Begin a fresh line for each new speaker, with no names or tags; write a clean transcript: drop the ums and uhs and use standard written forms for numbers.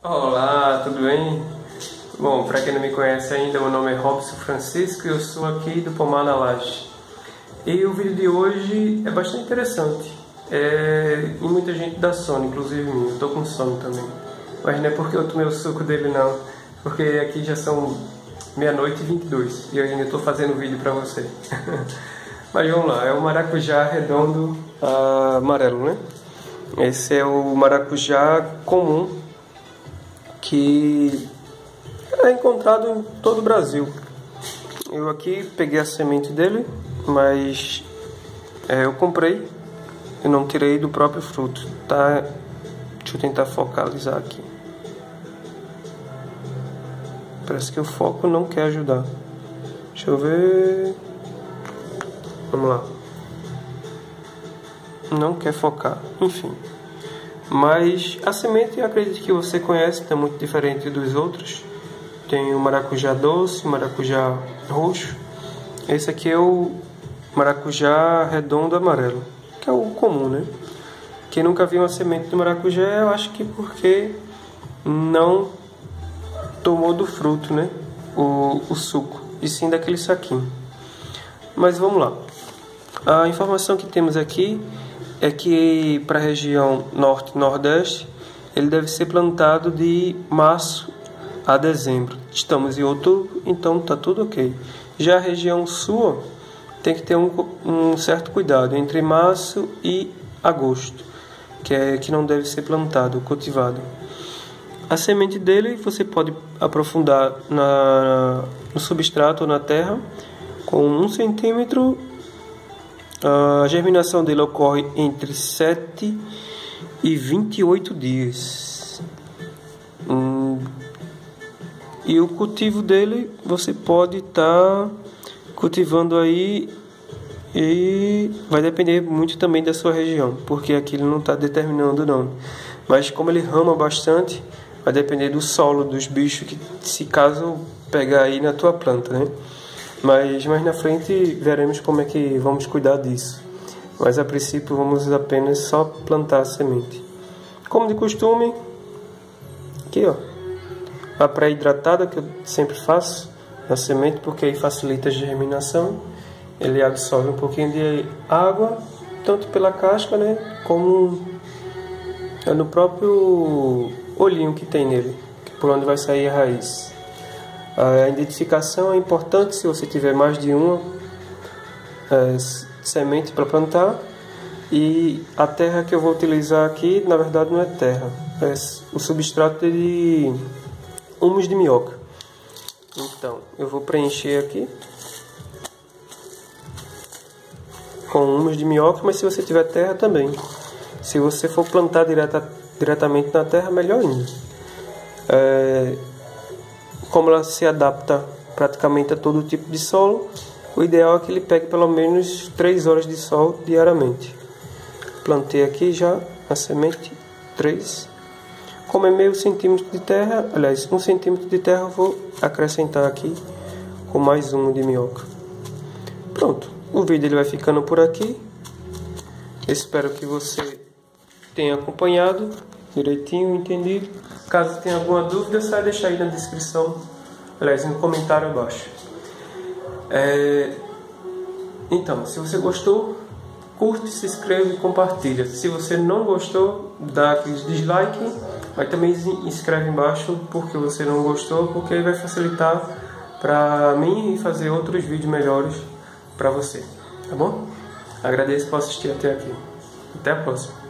Olá, tudo bem? Bom, para quem não me conhece ainda, meu nome é Robson Francisco e eu sou aqui do Pomar na Laje. E o vídeo de hoje é bastante interessante. E muita gente dá sono, inclusive mim. Eu tô com sono também. Mas não é porque eu tomei o suco dele não, porque aqui já são meia-noite e 22 e eu ainda estou fazendo vídeo para você. Mas vamos lá, é o maracujá redondo amarelo, né? Esse é o maracujá comum, que é encontrado em todo o Brasil. Eu aqui peguei a semente dele, mas eu comprei e não tirei do próprio fruto, tá? Deixa eu tentar focalizar aqui. Parece que o foco não quer ajudar. Deixa eu ver. Vamos lá. Não quer focar, enfim. Mas a semente eu acredito que você conhece, é muito diferente dos outros. Tem o maracujá doce, o maracujá roxo. Esse aqui é o maracujá redondo amarelo, que é o comum, né? Quem nunca viu uma semente de maracujá, eu acho que porque não tomou do fruto, né? O suco, e sim daquele saquinho. Mas vamos lá. A informação que temos aqui é que para a região norte e nordeste ele deve ser plantado de março a dezembro. Estamos em outubro, então está tudo ok. Já a região sul tem que ter um certo cuidado entre março e agosto, que não deve ser plantado, cultivado. A semente dele você pode aprofundar no substrato ou na terra com 1 centímetro. A germinação dele ocorre entre 7 e 28 dias. E o cultivo dele você pode estar cultivando aí, e vai depender muito também da sua região, porque aqui ele não está determinando não. Mas como ele rama bastante, vai depender do solo, dos bichos que se caso pegar aí na tua planta, né? Mas mais na frente veremos como é que vamos cuidar disso. Mas a princípio vamos apenas só plantar a semente. Como de costume, aqui ó, a pré-hidratada que eu sempre faço na semente, porque aí facilita a germinação. Ele absorve um pouquinho de água, tanto pela casca, né, como no próprio olhinho que tem nele, por onde vai sair a raiz. A identificação é importante se você tiver mais de uma semente para plantar. E a terra que eu vou utilizar aqui, na verdade não é terra, é o substrato de humus de minhoca. Então, eu vou preencher aqui com humus de minhoca, mas se você tiver terra também. Se você for plantar diretamente na terra, melhor ainda. Como ela se adapta praticamente a todo tipo de solo, o ideal é que ele pegue pelo menos 3 horas de sol diariamente. Plantei aqui já a semente 3. Como é meio centímetro de terra, aliás, 1 centímetro de terra, eu vou acrescentar aqui com mais um de minhoca. Pronto, o vídeo ele vai ficando por aqui. Espero que você tenha acompanhado direitinho, entendido. Caso tenha alguma dúvida, só deixar aí na descrição, aliás, no comentário abaixo. Então, se você gostou, curte, se inscreve e compartilha. Se você não gostou, dá aquele dislike, mas também inscreve embaixo porque você não gostou, porque aí vai facilitar para mim fazer outros vídeos melhores para você, tá bom? Agradeço por assistir até aqui. Até a próxima.